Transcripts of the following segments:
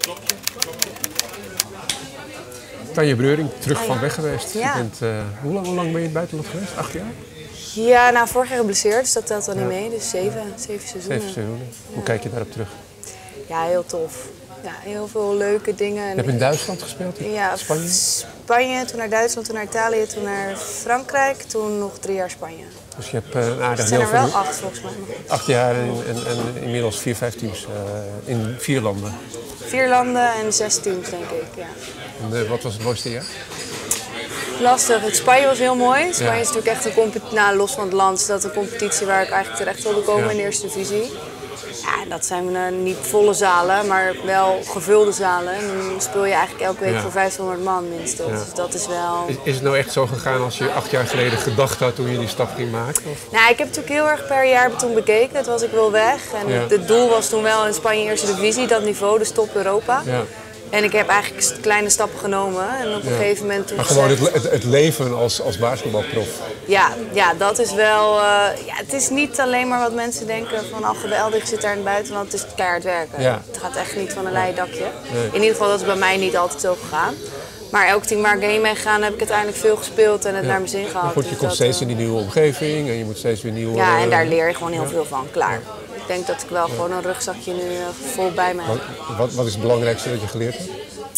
Tanja Breuring, terug van weg geweest. Ja. Je bent, hoe lang ben je in het buitenland geweest? 8 jaar? Ja, nou vorig jaar geblesseerd, dus dat telt dan niet mee. Dus 7 seizoenen. 7 seizoenen. Hoe kijk je daarop terug? Ja, heel tof. Ja, heel veel leuke dingen. Je hebt in Duitsland gespeeld? Ja, Spanje? Spanje, toen naar Duitsland, toen naar Italië, toen naar Frankrijk, toen nog 3 jaar Spanje. Dus je hebt een aardig Het zijn deel er wel van 8 volgens mij. 8 jaar en inmiddels 4, 5 teams in 4 landen. 4 landen en 6 teams, denk ik. Ja. En, wat was het mooiste jaar? Lastig. Het Spanje was heel mooi. Spanje is natuurlijk echt een competitie, nou, los van het land, is dat een competitie waar ik eigenlijk terecht wilde komen in de eerste divisie. Ja, en dat zijn niet volle zalen, maar wel gevulde zalen. En dan speel je eigenlijk elke week voor 1500 man minstens. Ja. Dus dat is wel... Is het nou echt zo gegaan als je 8 jaar geleden gedacht had toen je die stap ging maken? Of? Nou, ik heb natuurlijk heel erg per jaar toen bekeken. Het was ik wil weg. En het doel was toen wel in Spanje eerste divisie, dat niveau, dus top Europa. Ja. En ik heb eigenlijk kleine stappen genomen. En op een gegeven moment toen maar gewoon het leven als basketbalprof. Ja, dat is wel... ja, het is niet alleen maar wat mensen denken van... oh, geweldig, ik zit daar in het buitenland. Het is keihard werken. Ja. Het gaat echt niet van een leien dakje. Nee. In ieder geval, dat is bij mij niet altijd zo gegaan. Maar elk team waar ik heen ben gegaan, heb ik uiteindelijk veel gespeeld en het naar mijn zin gehad. Maar goed, je dus komt steeds in die nieuwe omgeving en je moet steeds weer nieuwe... Ja, en daar leer je gewoon heel veel van. Klaar. Ik denk dat ik wel gewoon een rugzakje nu vol bij me heb. Wat is het belangrijkste dat je geleerd hebt?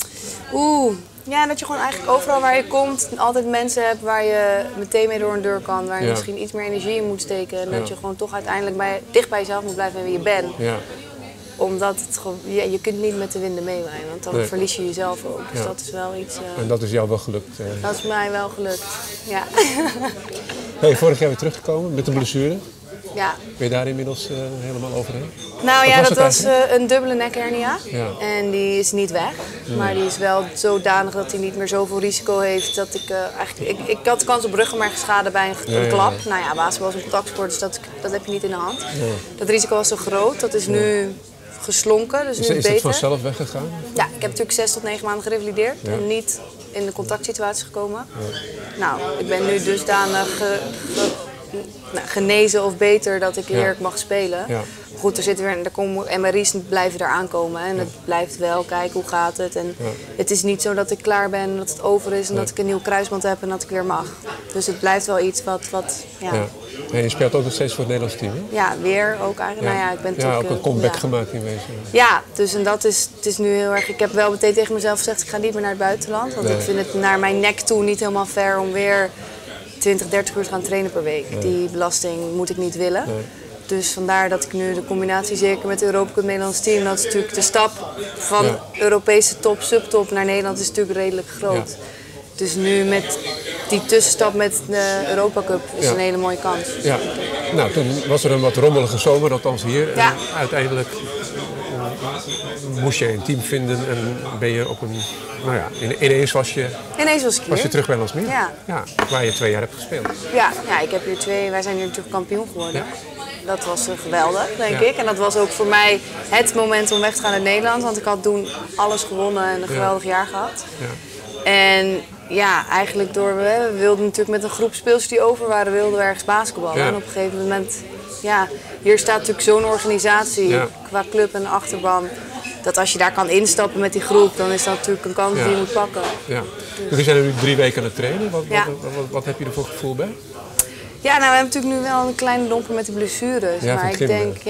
Ja, dat je gewoon eigenlijk overal waar je komt altijd mensen hebt waar je meteen mee door een deur kan. Waar je misschien iets meer energie in moet steken. En dat je gewoon toch uiteindelijk dicht bij jezelf moet blijven en wie je bent. Ja. Omdat het gewoon, je kunt niet met de winden meewaaien, want dan verlies je jezelf ook. Dus dat is wel iets... En dat is jou wel gelukt? Dat is mij wel gelukt, ja. Hey, vorig jaar weer teruggekomen met een blessure. Ja. Ben je daar inmiddels helemaal overheen? Nou ja, dat was een dubbele nekhernia. Ja. En die is niet weg. Maar die is wel zodanig dat hij niet meer zoveel risico heeft. Dat ik ik had de kans op ruggenmergschade bij een klap. Nou ja, basketbal is een contactsport, dus dat heb je niet in de hand. Dat risico was zo groot. Dat is nu geslonken, dus nu beter. Is het vanzelf weggegaan? Ja, ik heb natuurlijk 6 tot 9 maanden gerevalideerd. En niet in de contactsituatie gekomen. Nou, ik ben nu dusdanig genezen of beter dat ik heerlijk mag spelen. Ja. Goed, er komen MRI's blijven er aankomen. En het blijft wel kijken hoe gaat het. En het is niet zo dat ik klaar ben en dat het over is en dat ik een nieuw kruisband heb en dat ik weer mag. Dus het blijft wel iets wat En je speelt ook nog steeds voor het Nederlands team, hè? Ja, weer ook eigenlijk. Nou ja, ik ben ook een comeback gemaakt in wezen. Ja, dus en dat is, het is nu heel erg... Ik heb wel meteen tegen mezelf gezegd, ik ga niet meer naar het buitenland. Want ik vind het naar mijn nek toe niet helemaal fair om weer 20, 30 uur te gaan trainen per week. Die belasting moet ik niet willen. Dus vandaar dat ik nu de combinatie, zeker met Europa Cup Nederlands team, dat is natuurlijk de stap van Europese top, subtop naar Nederland is natuurlijk redelijk groot. Dus nu met die tussenstap met de Europa Cup is een hele mooie kans. Ja. Nou, toen was er een wat rommelige zomer, althans hier. Ja. Uiteindelijk moest je een team vinden en ben je op een... Nou ja, ineens was je terug bij Landsmeer. Ja, waar je 2 jaar hebt gespeeld. Ja, ik heb hier wij zijn hier natuurlijk kampioen geworden. Ja. Dat was geweldig, denk ik. En dat was ook voor mij het moment om weg te gaan uit Nederland. Want ik had toen alles gewonnen en een geweldig jaar gehad. Ja. En ja, eigenlijk we wilden natuurlijk met een groep speelsters die over waren, wilden we ergens basketballen. Ja. En op een gegeven moment, hier staat natuurlijk zo'n organisatie qua club en achterban. Dat als je daar kan instappen met die groep, dan is dat natuurlijk een kans die je moet pakken. Ja. Jullie zijn er nu 3 weken aan het trainen. Wat heb je er voor gevoel bij? Ja, nou, we hebben natuurlijk nu wel een kleine domper met de blessures. Ja, maar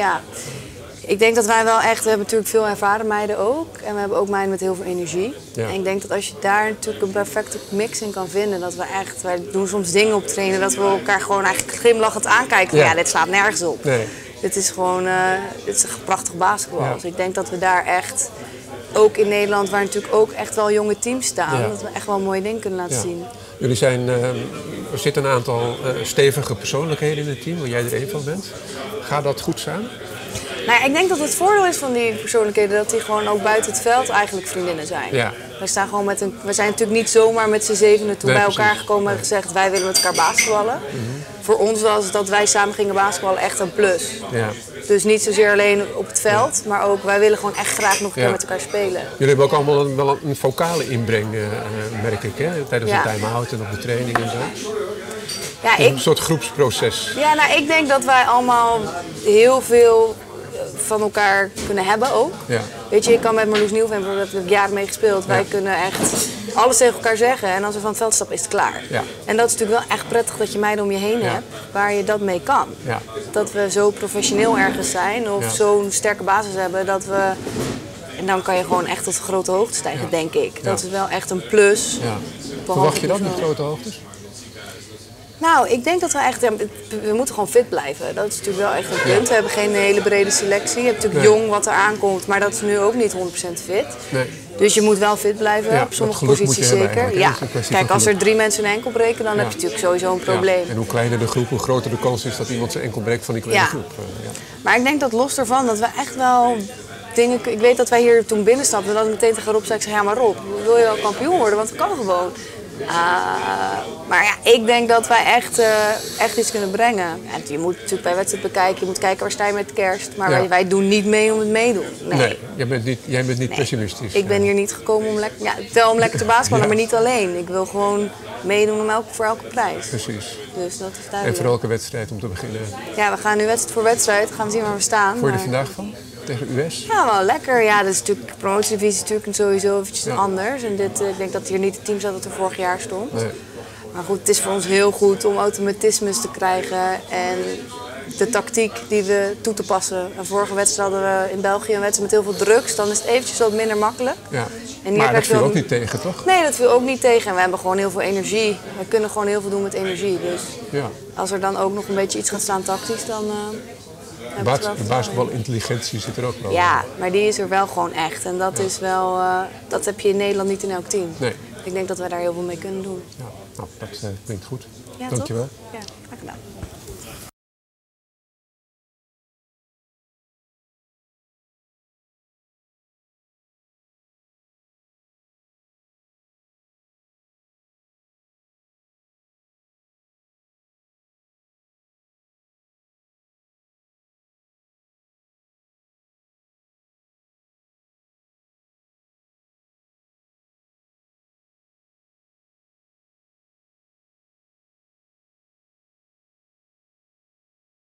ik denk dat wij wel echt... We hebben natuurlijk veel ervaren meiden ook. En we hebben ook meiden met heel veel energie. Ja. En ik denk dat als je daar natuurlijk een perfecte mix in kan vinden... dat wij doen soms dingen op trainen... dat we elkaar gewoon eigenlijk glimlachend aankijken. Van, dit slaat nergens op. Nee. Dit is gewoon dit is een prachtig basketbal. Ja. Dus ik denk dat we daar echt... Ook in Nederland, waar natuurlijk ook echt wel jonge teams staan... dat we echt wel mooie dingen kunnen laten zien. Jullie zijn... er zitten een aantal stevige persoonlijkheden in het team, waar jij er een van bent. Gaat dat goed samen? Nou ja, ik denk dat het voordeel is van die persoonlijkheden dat die gewoon ook buiten het veld eigenlijk vriendinnen zijn. Ja. We zijn natuurlijk niet zomaar met z'n zevenen toen bij elkaar gekomen en gezegd wij willen met elkaar basketballen. Voor ons was dat wij samen gingen basketballen echt een plus. Ja. Dus niet zozeer alleen op het veld, maar ook wij willen gewoon echt graag nog een keer met elkaar spelen. Jullie hebben ook allemaal wel een vocale inbreng, merk ik, hè? Tijdens de time-out en op de training en zo. Ja, een soort groepsproces. Ja, nou ik denk dat wij allemaal heel veel van elkaar kunnen hebben ook. Ja. Weet je, ik kan met Marloes Nieuwveen, daar heb ik jaren mee gespeeld. Wij kunnen echt alles tegen elkaar zeggen. En als we van het veld stappen, is het klaar. Ja. En dat is natuurlijk wel echt prettig dat je meiden om je heen hebt waar je dat mee kan. Ja. Dat we zo professioneel ergens zijn of zo'n sterke basis hebben dat we... En dan kan je gewoon echt tot grote hoogte stijgen, denk ik. Dat is wel echt een plus. Ja. Verwacht je dat met grote hoogtes? Nou, ik denk dat we echt... we moeten gewoon fit blijven. Dat is natuurlijk wel echt een punt. We hebben geen hele brede selectie. Je hebt natuurlijk jong wat er aankomt, maar dat is nu ook niet 100% fit. Nee. Dus je moet wel fit blijven, op sommige posities zeker. Ja. Kijk, als er 3 mensen een enkel breken, dan heb je natuurlijk sowieso een probleem. En hoe kleiner de groep, hoe groter de kans is dat iemand zijn enkel breekt van die kleine groep. Maar ik denk dat los daarvan, dat we echt wel... dingen, ik weet dat wij hier toen binnenstapten en dat ik meteen tegen Rob zei, ja maar Rob, wil je wel kampioen worden? Want dat kan gewoon. Maar ja, ik denk dat wij echt iets kunnen brengen. En je moet natuurlijk bij wedstrijd bekijken, je moet kijken waar sta je met kerst. Maar wij doen niet mee om het meedoen. Nee, jij bent niet pessimistisch. Ik ben hier niet gekomen om om lekker te basketballen, maar niet alleen. Ik wil gewoon meedoen voor elke prijs. Precies. Dus dat is duidelijk. En voor elke wedstrijd om te beginnen. Ja, we gaan nu wedstrijd voor wedstrijd, gaan we zien waar we staan. Voor je er vandaag van? Tegen US? Ja, wel lekker. Ja, dat is natuurlijk, promotiedivisie is natuurlijk sowieso eventjes anders. En ik denk dat hier niet het team zat dat er vorig jaar stond. Nee. Maar goed, het is voor ons heel goed om automatismes te krijgen en de tactiek die we toe te passen. En vorige wedstrijd hadden we in België een wedstrijd met heel veel drugs. Dan is het eventjes wat minder makkelijk. Ja. En maar dat viel ook niet tegen, toch? Nee, dat viel ook niet tegen. En we hebben gewoon heel veel energie. We kunnen gewoon heel veel doen met energie. Dus als er dan ook nog een beetje iets gaat staan tactisch, dan... De basketbalintelligentie zit er ook wel. Ja, maar die is er wel gewoon echt. En dat is wel, dat heb je in Nederland niet in elk team. Nee. Ik denk dat wij daar heel veel mee kunnen doen. Ja, nou, dat klinkt goed. Ja, dankjewel. Ja, graag gedaan.